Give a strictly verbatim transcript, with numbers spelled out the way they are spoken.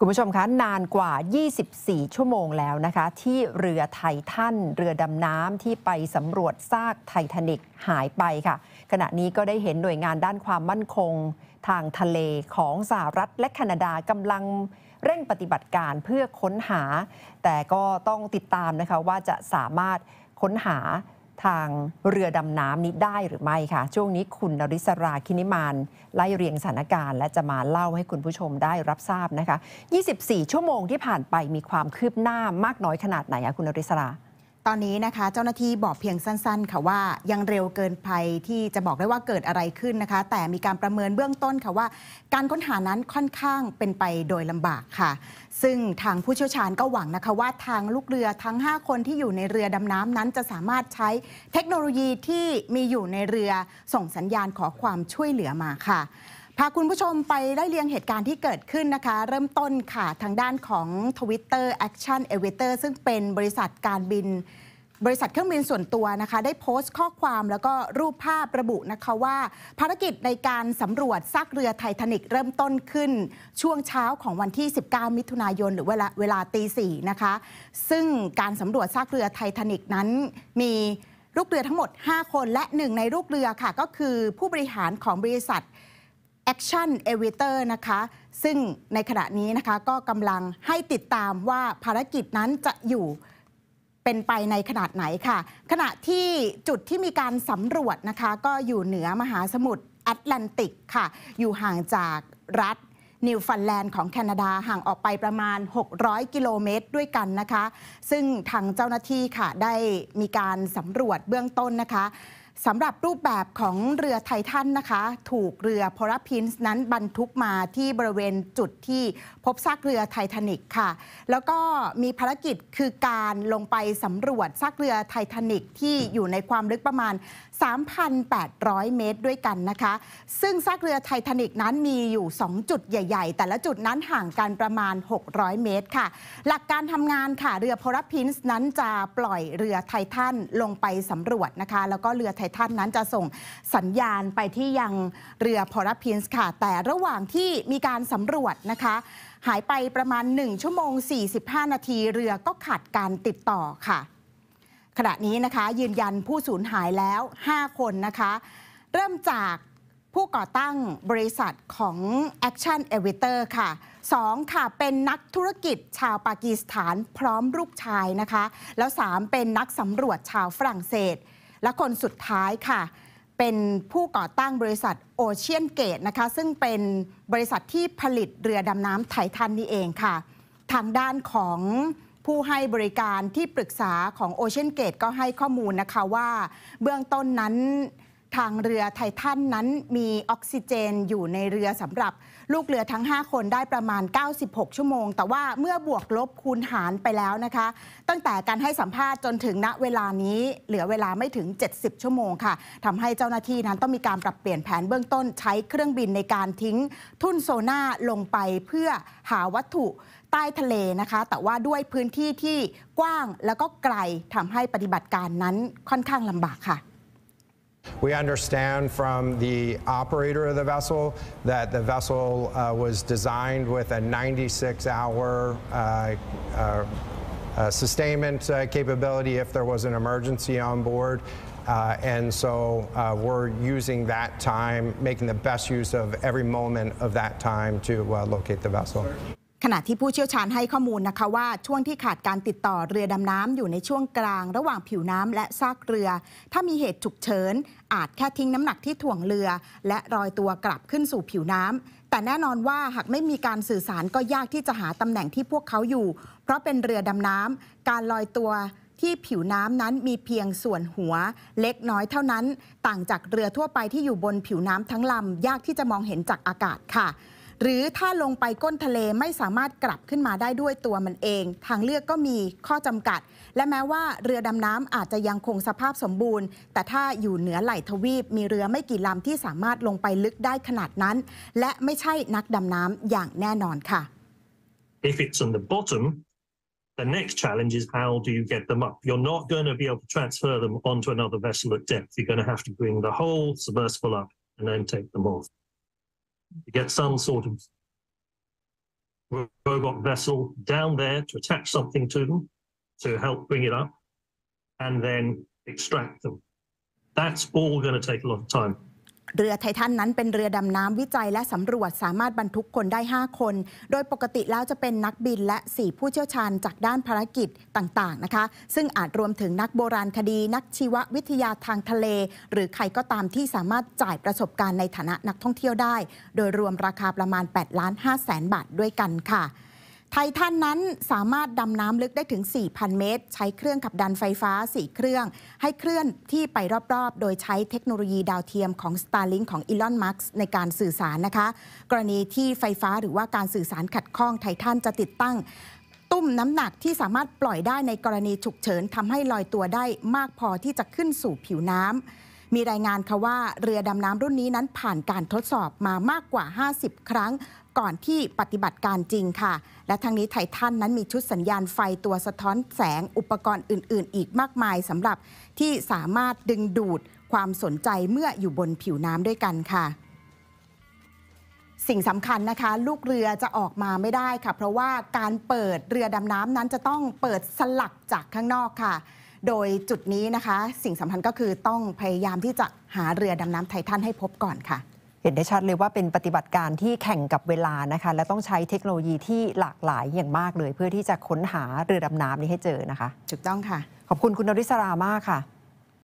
คุณผู้ชมคะนานกว่า ยี่สิบสี่ ชั่วโมงแล้วนะคะที่เรือไททันเรือดำน้ำที่ไปสำรวจซากไททานิกหายไปค่ะขณะนี้ก็ได้เห็นหน่วยงานด้านความมั่นคงทางทะเลของสหรัฐและแคนาดากำลังเร่งปฏิบัติการเพื่อค้นหาแต่ก็ต้องติดตามนะคะว่าจะสามารถค้นหาทางเรือดำน้ำนี้ได้หรือไม่ค่ะช่วงนี้คุณนริศราคินิมานไล่เรียงสถานการณ์และจะมาเล่าให้คุณผู้ชมได้รับทราบนะคะยี่สิบสี่ชั่วโมงที่ผ่านไปมีความคืบหน้ามากน้อยขนาดไหนคะคุณนริศราตอนนี้นะคะเจ้าหน้าที่บอกเพียงสั้นๆค่ะว่ายังเร็วเกินไปที่จะบอกได้ว่าเกิดอะไรขึ้นนะคะแต่มีการประเมินเบื้องต้นค่ะว่าการค้นหานั้นค่อนข้างเป็นไปโดยลำบากค่ะซึ่งทางผู้เชี่ยวชาญก็หวังนะคะว่าทางลูกเรือทั้งห้าคนที่อยู่ในเรือดำน้ำนั้นจะสามารถใช้เทคโนโลยีที่มีอยู่ในเรือส่งสัญญาณขอความช่วยเหลือมาค่ะพาคุณผู้ชมไปได้เรียงเหตุการณ์ที่เกิดขึ้นนะคะเริ่มต้นค่ะทางด้านของ Twitter Action Aviator ซึ่งเป็นบริษัทการบินบริษัทเครื่องบินส่วนตัวนะคะได้โพสต์ข้อความแล้วก็รูปภาพระบุนะคะว่าภารกิจในการสำรวจซากเรือไททานิกเริ่มต้นขึ้นช่วงเช้าของวันที่สิบเก้ามิถุนายนหรือเวลาเวลาตีสี่นะคะซึ่งการสำรวจซากเรือไททานิกนั้นมีลูกเรือทั้งหมดห้าคนและหนึ่งในลูกเรือค่ะก็คือผู้บริหารของบริษัทAction Aviator นะคะซึ่งในขณะนี้นะคะก็กำลังให้ติดตามว่าภารกิจนั้นจะอยู่เป็นไปในขนาดไหนค่ะขณะที่จุดที่มีการสำรวจนะคะก็อยู่เหนือมหาสมุทรแอตแลนติกค่ะอยู่ห่างจากรัฐนิวฟันแลนด์ของแคนาดาห่างออกไปประมาณหกร้อยกิโลเมตรด้วยกันนะคะซึ่งทางเจ้าหน้าที่ค่ะได้มีการสำรวจเบื้องต้นนะคะสำหรับรูปแบบของเรือไททันนะคะถูกเรือโพลาพินส์นั้นบรรทุกมาที่บริเวณจุดที่พบซากเรือไททานิกค่ะแล้วก็มีภารกิจคือการลงไปสำรวจซากเรือไททานิกที่อยู่ในความลึกประมาณ สามพันแปดร้อย เมตรด้วยกันนะคะซึ่งซากเรือไททานิกนั้นมีอยู่สองจุดใหญ่ๆแต่ละจุดนั้นห่างกันประมาณหกร้อยเมตรค่ะหลักการทำงานค่ะเรือโพลาพินส์นั้นจะปล่อยเรือไททันลงไปสำรวจนะคะแล้วก็เรือไททันนั้นจะส่งสัญญาณไปที่ยังเรือโพลาพินส์ค่ะแต่ระหว่างที่มีการสำรวจนะคะหายไปประมาณหนึ่งชั่วโมงสี่สิบห้านาทีเรือก็ขาดการติดต่อค่ะขณะนี้นะคะยืนยันผู้สูญหายแล้วห้าคนนะคะเริ่มจากผู้ก่อตั้งบริษัทของ Action Aviator ค่ะสองค่ะเป็นนักธุรกิจชาวปากีสถานพร้อมลูกชายนะคะแล้วสามเป็นนักสำรวจชาวฝรั่งเศสและคนสุดท้ายค่ะเป็นผู้ก่อตั้งบริษัทโอเชียนเกตนะคะซึ่งเป็นบริษัทที่ผลิตเรือดำน้ำไททันนี่เองค่ะทางด้านของผู้ให้บริการที่ปรึกษาของโอเชียนเกตก็ให้ข้อมูลนะคะว่าเบื้องต้นนั้นทางเรือไททันนั้นมีออกซิเจนอยู่ในเรือสำหรับลูกเรือทั้งห้าคนได้ประมาณเก้าสิบหกชั่วโมงแต่ว่าเมื่อบวกลบคูณหารไปแล้วนะคะตั้งแต่การให้สัมภาษณ์จนถึงณเวลานี้เหลือเวลาไม่ถึงเจ็ดสิบชั่วโมงค่ะทำให้เจ้าหน้าที่นั้นต้องมีการปรับเปลี่ยนแผนเบื้องต้นใช้เครื่องบินในการทิ้งทุ่นโซน่าลงไปเพื่อหาวัตถุใต้ทะเลนะคะแต่ว่าด้วยพื้นที่ที่กว้างแล้วก็ไกลทำให้ปฏิบัติการนั้นค่อนข้างลำบากค่ะ We understand from the operator of the vessel that the vessel uh, was designed with a ninety-six hour uh, uh, uh, sustainment uh, capability if there was an emergency on board. Uh, and so uh, we're using that time, making the best use of every moment of that time to uh, locate the vessel. ขณะที่ผู้เชี่ยวชาญให้ข้อมูลนะคะว่าช่วงที่ขาดการติดต่อเรือดำน้ำอยู่ในช่วงกลางระหว่างผิวน้ำและซากเรือถ้ามีเหตุฉุกเฉินอาจแค่ทิ้งน้ำหนักที่ถ่วงเรือและลอยตัวกลับขึ้นสู่ผิวน้ำแต่แน่นอนว่าหากไม่มีการสื่อสารก็ยากที่จะหาตำแหน่งที่พวกเขาอยู่เพราะเป็นเรือดำน้ำการลอยตัวที่ผิวน้ำนั้นมีเพียงส่วนหัวเล็กน้อยเท่านั้นต่างจากเรือทั่วไปที่อยู่บนผิวน้ำทั้งลำยากที่จะมองเห็นจากอากาศค่ะหรือถ้าลงไปก้นทะเลไม่สามารถกลับขึ้นมาได้ด้วยตัวมันเองทางเลือกก็มีข้อจำกัดและแม้ว่าเรือดำน้ำอาจจะยังคงสภาพสมบูรณ์แต่ถ้าอยู่เหนือไหล่ทวีปมีเรือไม่กี่ลำที่สามารถลงไปลึกได้ขนาดนั้นและไม่ใช่นักดำน้ำอย่างแน่นอนค่ะ If it's on the bottom, the next challenge is how do you get them up? You're not going to be able to transfer them onto another vessel at depth. You're going to have to bring the whole submersible up and then take them off. You get some sort of robot vessel down there to attach something to them to help bring it up and then extract them. That's all going to take a lot of time. เรือไททันนั้นเป็นเรือดำน้ำวิจัยและสำรวจสามารถบรรทุกคนได้ห้าคนโดยปกติแล้วจะเป็นนักบินและสี่ผู้เชี่ยวชาญจากด้านภารกิจต่างๆนะคะซึ่งอาจรวมถึงนักโบราณคดีนักชีววิทยาทางทะเลหรือใครก็ตามที่สามารถจ่ายประสบการณ์ในฐานะนักท่องเที่ยวได้โดยรวมราคาประมาณแปดล้านห้าแสนบาทด้วยกันค่ะไททันนั้นสามารถดำน้ำลึกได้ถึง สี่พัน เมตรใช้เครื่องขับดันไฟฟ้าสี่เครื่องให้เคลื่อนที่ไปรอบๆโดยใช้เทคโนโลยีดาวเทียมของ Starlink ของ Elon Musk ในการสื่อสารนะคะกรณีที่ไฟฟ้าหรือว่าการสื่อสารขัดข้องไททันจะติดตั้งตุ้มน้ำหนักที่สามารถปล่อยได้ในกรณีฉุกเฉินทำให้ลอยตัวได้มากพอที่จะขึ้นสู่ผิวน้ำมีรายงานค่ะว่าเรือดำน้ำรุ่นนี้นั้นผ่านการทดสอบมามากกว่าห้าสิบครั้งก่อนที่ปฏิบัติการจริงค่ะและทั้งนี้ไททันนั้นมีชุดสัญญาณไฟตัวสะท้อนแสงอุปกรณ์อื่นๆอีกมากมายสำหรับที่สามารถดึงดูดความสนใจเมื่ออยู่บนผิวน้ำด้วยกันค่ะสิ่งสำคัญนะคะลูกเรือจะออกมาไม่ได้ค่ะเพราะว่าการเปิดเรือดำน้ำนั้นจะต้องเปิดสลักจากข้างนอกค่ะโดยจุดนี้นะคะสิ่งสำคัญก็คือต้องพยายามที่จะหาเรือดำน้ำไททันให้พบก่อนค่ะเห็นได้ชัดเลยว่าเป็นปฏิบัติการที่แข่งกับเวลานะคะและต้องใช้เทคโนโลยีที่หลากหลายอย่างมากเลยเพื่อที่จะค้นหาเรือดำน้ำนี้ให้เจอนะคะถูกต้องค่ะขอบคุณคุณนริศรามากค่ะ